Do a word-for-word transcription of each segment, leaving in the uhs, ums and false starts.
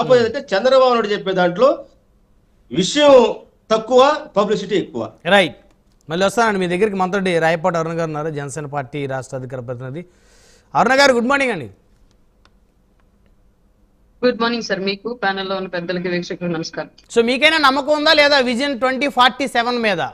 కాకపోతే చంద్రబాబు నాయుడు చెప్పే దాంట్లో విషయం తక్కువ, పబ్లిసిటీ ఎక్కువ. రైట్, మళ్ళీ వస్తానండి మీ దగ్గరికి. మనతోటి రాయపాటి అరుణ గారు ఉన్నారు, జనసేన పార్టీ రాష్ట్ర అధికార ప్రతినిధి. అరుణ గారు గుడ్ మార్నింగ్ అండి. గుడ్ మార్నింగ్ సార్, మీకు ప్యానెల్లో ఉన్న పెద్దలకి వీక్షకులకు నమస్కారం. సో మీకైనా నమ్మకం ఉందా లేదా విజన్ ట్వంటీ ఫార్టీ సెవెన్ మీద?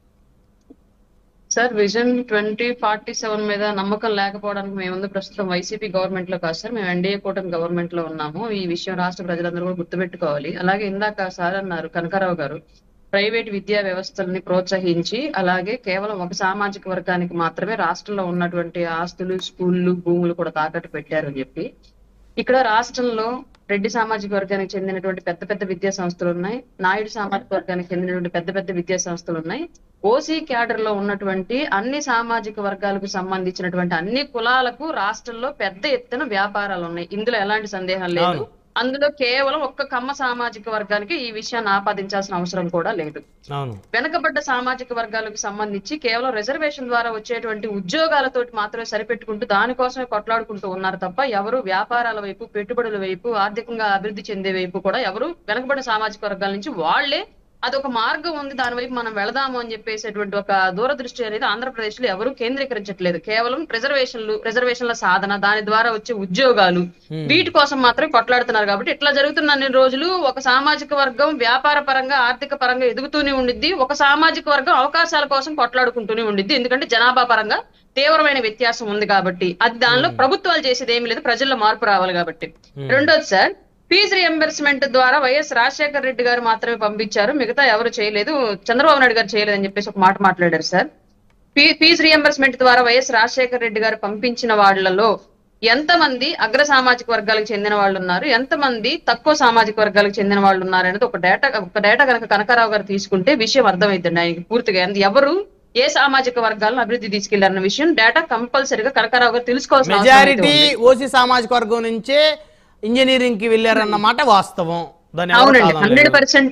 Sir, vision twenty forty seven మీద నమ్మకం లేకపోవడానికి మేముంది ప్రస్తుతం వైసీపీ గవర్నమెంట్ లో కాదు సార్, మేము ఎన్డీఏ కూటమి గవర్నమెంట్ లో ఉన్నాము. ఈ విషయం రాష్ట్ర ప్రజలందరూ కూడా గుర్తుపెట్టుకోవాలి. అలాగే ఇందాక సార్ అన్నారు కనకారావు గారు, ప్రైవేట్ విద్యా వ్యవస్థల్ని ప్రోత్సహించి అలాగే కేవలం ఒక సామాజిక వర్గానికి మాత్రమే రాష్ట్రంలో ఉన్నటువంటి ఆస్తులు, స్కూళ్ళు, భూములు కూడా తాకట్టు పెట్టారు అని చెప్పి. ఇక్కడ రాష్ట్రంలో రెడ్డి సామాజిక వర్గానికి చెందినటువంటి పెద్ద పెద్ద విద్యా సంస్థలు ఉన్నాయి, నాయుడు సామాజిక వర్గానికి చెందినటువంటి పెద్ద పెద్ద విద్యా సంస్థలు ఉన్నాయి. ఓసీ క్యాడర్ లో ఉన్నటువంటి అన్ని సామాజిక వర్గాలకు సంబంధించినటువంటి అన్ని కులాలకు రాష్ట్రంలో పెద్ద ఎత్తున వ్యాపారాలు ఉన్నాయి. ఇందులో ఎలాంటి సందేహం లేదు. అందులో కేవలం ఒక్క కమ్మ సామాజిక వర్గానికి ఈ విషయాన్ని ఆపాదించాల్సిన అవసరం కూడా లేదు. వెనకబడ్డ సామాజిక వర్గాలకు సంబంధించి కేవలం రిజర్వేషన్ ద్వారా వచ్చేటువంటి ఉద్యోగాలతోటి మాత్రమే సరిపెట్టుకుంటూ దానికోసమే కొట్లాడుకుంటూ ఉన్నారు తప్ప ఎవరు వ్యాపారాల వైపు, పెట్టుబడుల వైపు, ఆర్థికంగా అభివృద్ధి చెందే వైపు కూడా ఎవరు వెనకబడ్డ సామాజిక వర్గాల నుంచి వాళ్లే అదొక మార్గం ఉంది, దాని వైపు మనం వెళదాము అని చెప్పేసేటువంటి ఒక దూరదృష్టి అనేది ఆంధ్రప్రదేశ్ లో ఎవరు కేంద్రీకరించట్లేదు. కేవలం రిజర్వేషన్లు, రిజర్వేషన్ల సాధన, దాని ద్వారా వచ్చే ఉద్యోగాలు, వీటి కోసం మాత్రమే కొట్లాడుతున్నారు. కాబట్టి ఇట్లా జరుగుతున్న అన్ని రోజులు ఒక సామాజిక వర్గం వ్యాపార పరంగా, ఆర్థిక పరంగా ఎదుగుతూనే ఉండిద్ది, ఒక సామాజిక వర్గం అవకాశాల కోసం కొట్లాడుకుంటూనే ఉండిద్ది. ఎందుకంటే జనాభా పరంగా తీవ్రమైన వ్యత్యాసం ఉంది కాబట్టి. అది దానిలో ప్రభుత్వాలు చేసేది ఏమి లేదు, ప్రజల్లో మార్పు రావాలి కాబట్టి. రెండోది సార్, ఫీజు రియంబర్స్మెంట్ ద్వారా వైఎస్ రాజశేఖర రెడ్డి గారు మాత్రమే పంపించారు, మిగతా ఎవరు చేయలేదు, చంద్రబాబు నాయుడు గారు చేయలేదు అని చెప్పేసి ఒక మాట మాట్లాడారు సార్. ఫీజు రియంబర్స్మెంట్ ద్వారా వైఎస్ రాజశేఖర రెడ్డి గారు పంపించిన వాళ్లలో ఎంతమంది అగ్ర సామాజిక వర్గాలకు చెందిన వాళ్ళు ఉన్నారు, ఎంతమంది తక్కువ సామాజిక వర్గాలకు చెందిన వాళ్ళు ఉన్నారు అనేది ఒక డేటా ఒక డేటా కనుక కనకారావు గారు తీసుకుంటే విషయం అర్థమైందండి ఆయనకి పూర్తిగా. ఎవరు ఏ సామాజిక వర్గాలను అభివృద్ధి తీసుకెళ్లారన్న విషయం డేటా కంపల్సరిగా కనకారావు గారు తెలుసుకోవాల్సిన మెజారిటీ ఓసీ సామాజిక వర్గం నుంచే ఇంజనీరింగ్ కి వెళ్ళారన్నమాట వాస్తవం. అవునండి, హండ్రెడ్ పర్సెంట్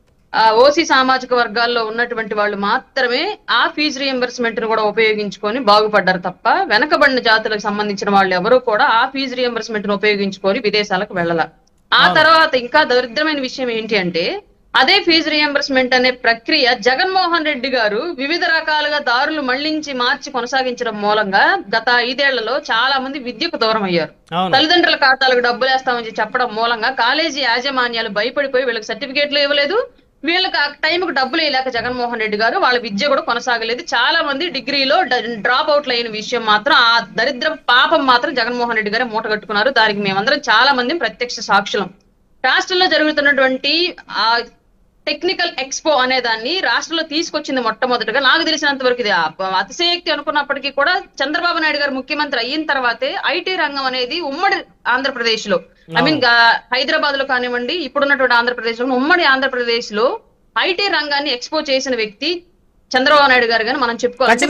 ఓసీ సామాజిక వర్గాల్లో ఉన్నటువంటి వాళ్ళు మాత్రమే ఆ ఫీజు రియంబర్స్మెంట్ ను కూడా ఉపయోగించుకొని బాగుపడ్డారు తప్ప వెనకబడిన జాతులకు సంబంధించిన వాళ్ళు ఎవరు కూడా ఆ ఫీజు రియంబర్స్మెంట్ ను ఉపయోగించుకొని విదేశాలకు వెళ్ళాల. ఆ తర్వాత ఇంకా దరిద్రమైన విషయం ఏంటి అంటే, అదే ఫీజు రియంబర్స్మెంట్ అనే ప్రక్రియ జగన్మోహన్ రెడ్డి గారు వివిధ రకాలుగా దారులు మళ్లించి మార్చి కొనసాగించడం మూలంగా గత ఐదేళ్లలో చాలా మంది విద్యకు దూరం అయ్యారు. తల్లిదండ్రుల ఖాతాలకు డబ్బులు వేస్తామని చెప్పడం మూలంగా కాలేజీ యాజమాన్యాలు భయపడిపోయి వీళ్ళకి సర్టిఫికేట్లు ఇవ్వలేదు, వీళ్ళకి ఆ టైంకు డబ్బులు వేయలేక జగన్మోహన్ రెడ్డి గారు వాళ్ళ విద్య కూడా కొనసాగలేదు. చాలా మంది డిగ్రీలో డ్రాప్ అవుట్లు అయిన విషయం మాత్రం, ఆ దరిద్ర పాపం మాత్రం జగన్మోహన్ రెడ్డి గారే మూటగట్టుకున్నారు. దానికి మేమందరం చాలా మంది ప్రత్యక్ష సాక్షులం. రాష్ట్రంలో జరుగుతున్నటువంటి ఆ టెక్నికల్ ఎక్స్పో అనే దాన్ని రాష్ట్రంలో తీసుకొచ్చింది మొట్టమొదటిగా, నాకు తెలిసినంత వరకు ఇది అతిశయోక్తి అనుకున్నప్పటికీ కూడా చంద్రబాబు నాయుడు గారు ముఖ్యమంత్రి అయిన తర్వాతే ఐటీ రంగం అనేది ఉమ్మడి ఆంధ్రప్రదేశ్ లో, ఐ మీన్ హైదరాబాద్ లో కానివ్వండి, ఇప్పుడున్నటువంటి ఆంధ్రప్రదేశ్ లో, ఉమ్మడి ఆంధ్రప్రదేశ్ లో ఐటీ రంగాన్ని ఎక్స్పో చేసిన వ్యక్తి చంద్రబాబు నాయుడు గారు గాని మనం చెప్పుకోవాలి.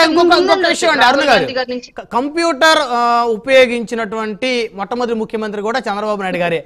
కంప్యూటర్ ఉపయోగించినటువంటి మొట్టమొదటి ముఖ్యమంత్రి కూడా చంద్రబాబు నాయుడు గారే.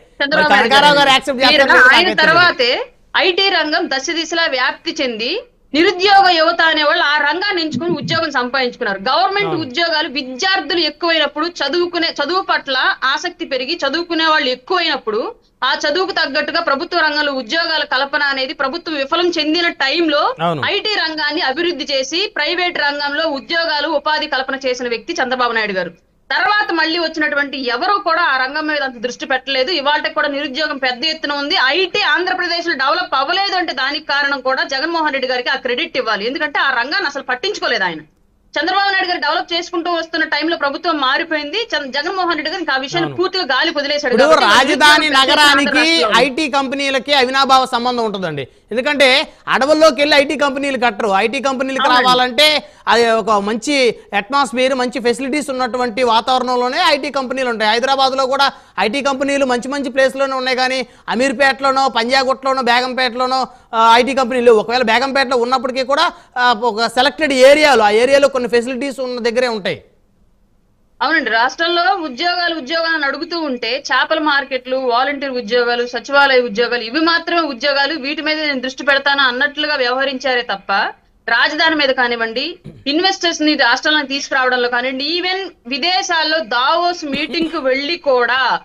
ఆయన తర్వాతే ఐటీ రంగం దశ దిశలా వ్యాప్తి చెంది నిరుద్యోగ యువత అనేవాళ్ళు ఆ రంగాన్ని ఎంచుకుని ఉద్యోగం సంపాదించుకున్నారు. గవర్నమెంట్ ఉద్యోగాలు విద్యార్థులు ఎక్కువైనప్పుడు, చదువుకునే చదువు పట్ల ఆసక్తి పెరిగి చదువుకునే వాళ్ళు ఎక్కువైనప్పుడు ఆ చదువుకు తగ్గట్టుగా ప్రభుత్వ రంగంలో ఉద్యోగాల కల్పన అనేది ప్రభుత్వం విఫలం చెందిన టైంలో ఐటీ రంగాన్ని అభివృద్ధి చేసి ప్రైవేట్ రంగంలో ఉద్యోగాలు, ఉపాధి కల్పన చేసిన వ్యక్తి చంద్రబాబు నాయుడు గారు. తర్వాత మళ్ళీ వచ్చినటువంటి ఎవరు కూడా ఆ రంగం మీద అంత దృష్టి పెట్టలేదు. ఇవాళకి కూడా నిరుద్యోగం పెద్ద ఎత్తున ఉంది. ఐటీ ఆంధ్రప్రదేశ్ లో డెవలప్ అవ్వలేదు అంటే దానికి కారణం కూడా జగన్మోహన్ రెడ్డి గారికి ఆ క్రెడిట్ ఇవ్వాలి. ఎందుకంటే ఆ రంగాన్ని అసలు పట్టించుకోలేదు ఆయన. చంద్రబాబు నాయుడు గారు డెవలప్ చేసుకుంటూ వస్తున్న టైంలో ప్రభుత్వం మారిపోయింది. జగన్మోహన్ రెడ్డి గారు ఆ విషయాన్ని పూర్తిగా గాలి వదిలేశాడు. రాజధాని నగరానికి ఐటీ కంపెనీలకి అవినాభావ సంబంధం ఉంటుందండి. ఎందుకంటే అడవుల్లోకి వెళ్ళి ఐటీ కంపెనీలు కట్టరు. ఐటీ కంపెనీలకు రావాలంటే అది ఒక మంచి అట్మాస్ఫియర్, మంచి ఫెసిలిటీస్ ఉన్నటువంటి వాతావరణంలోనే ఐటీ కంపెనీలు ఉంటాయి. హైదరాబాద్ లో కూడా ఐటీ కంపెనీలు మంచి మంచి ప్లేస్ లోనే ఉన్నాయి, కానీ అమీర్పేటలోనో, పంజాగుట్టలోనో, బేగంపేటలోనో ఐటీ కంపెనీలు, ఒకవేళ బేగంపేటలో ఉన్నప్పటికీ కూడా ఒక సెలెక్టెడ్ ఏరియాలో, ఆ ఏరియాలో కొన్ని ఫెసిలిటీస్ ఉన్న దగ్గరే ఉంటాయి. అవునండి, రాష్ట్రంలో ఉద్యోగాలు ఉద్యోగాలను అడుగుతూ ఉంటే చేపల మార్కెట్లు, వాలంటీర్ ఉద్యోగాలు, సచివాలయ ఉద్యోగాలు, ఇవి మాత్రమే ఉద్యోగాలు, వీటి మీద నేను దృష్టి పెడతాను అన్నట్లుగా వ్యవహరించారే తప్ప రాజధాని మీద కానివ్వండి, ఇన్వెస్టర్స్ ని రాష్ట్రాలను తీసుకురావడంలో కానివ్వండి, ఈవెన్ విదేశాల్లో దావోస్ మీటింగ్ కు వెళ్లి కూడా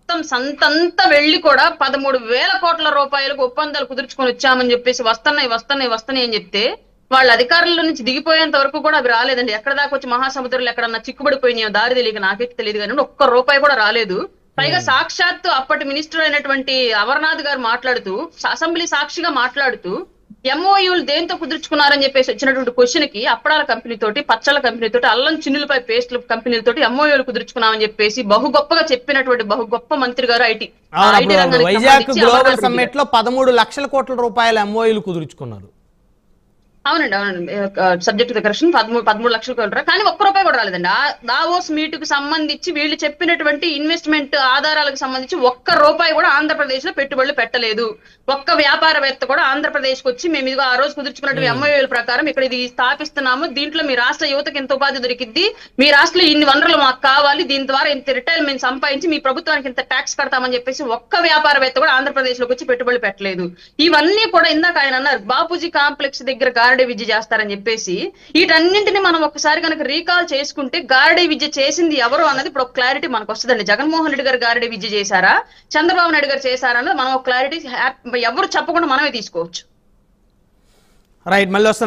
మొత్తం సంతంతా వెళ్లి కూడా పదమూడు వేల కోట్ల రూపాయలకు ఒప్పందాలు కుదుర్చుకొని వచ్చామని చెప్పేసి వస్తున్నాయి వస్తున్నాయి వస్తున్నాయి అని చెప్తే వాళ్ళ అధికారుల నుంచి దిగిపోయేంత వరకు కూడా అవి రాలేదండి. ఎక్కడ దాకా వచ్చి మహాసముద్రంలో ఎక్కడన్నా చిక్కుబడిపోయినాయో దారి తెలియక నాకైతే తెలియదు కానీ ఒక్క రూపాయి కూడా రాలేదు. పైగా సాక్షాత్తు అప్పటి మినిస్టర్ అయినటువంటి అమర్నాథ్ గారు మాట్లాడుతూ అసెంబ్లీ సాక్షిగా మాట్లాడుతూ ఎంఓయూలు దేంతో కుదుర్చుకున్నారని చెప్పేసి వచ్చినటువంటి క్వశ్చన్ కి అప్పడాల కంపెనీ తోటి, పచ్చళ్ళ కంపెనీ తోటి, అల్లం చిన్నులపై పేస్ట్ల కంపెనీలతోటి ఎంఓయూలు కుదుర్చుకున్నామని చెప్పేసి బహు గొప్పగా చెప్పినటువంటి బహు గొప్ప మంత్రి గారు ఐటీ వైజాగ్ గ్లోబల్ సమ్మిట్ లో పదమూడు లక్షల కోట్ల రూపాయల ఎంఓయూలు కుదుర్చుకున్నారు. అవునండి అవునండి సబ్జెక్ట్ ద కరెక్షన్ పదమూడు పదమూడు లక్షలు కోట్ల కానీ ఒక్క రూపాయి కూడా రాలేదండి. ఆ దావోస్ మీట్ కు సంబంధించి వీళ్ళు చెప్పినటువంటి ఇన్వెస్ట్మెంట్ ఆధారాలకు సంబంధించి ఒక్క రూపాయి కూడా ఆంధ్రప్రదేశ్ లో పెట్టుబడులు పెట్టలేదు. ఒక్క వ్యాపారవేత్త కూడా ఆంధ్రప్రదేశ్ కు వచ్చి మేము ఇదిగో ఆ రోజు కుదుర్చుకున్నటువంటి ఎంఓయూల ప్రకారం ఇక్కడ ఇది స్థాపిస్తున్నాము, దీంట్లో మీ రాష్ట్ర యువతకు ఎంత ఉపాధి దొరికిద్ది, మీ రాష్ట్రంలో ఇన్ని వనరులు మాకు కావాలి, దీని ద్వారా ఇంత రిటైర్మెంట్ సంపాదించి మీ ప్రభుత్వానికి ఇంత ట్యాక్స్ కడతామని చెప్పేసి ఒక్క వ్యాపారవేత్త కూడా ఆంధ్రప్రదేశ్ లోకి వచ్చి పెట్టుబడులు పెట్టలేదు. ఇవన్నీ కూడా ఇందాక ఆయన అన్నారు బాపూజీ కాంప్లెక్స్ దగ్గర గారడీ విద్య చేస్తారని చెప్పేసి. వీటన్నింటినీ మనం ఒకసారి కనుక రీకాల్ చేసుకుంటే గారడీ విద్య చేసింది ఎవరు అన్నది ఇప్పుడు ఒక క్లారిటీ మనకు వస్తుందండి. జగన్మోహన్ రెడ్డి గారు గారడీ విద్య చేశారా, చంద్రబాబు నాయుడు గారు చేశారా అన్నది మనం ఒక క్లారిటీ ఎవరు చెప్పకుండా మనమే తీసుకోవచ్చు. రైట్, మళ్ళీ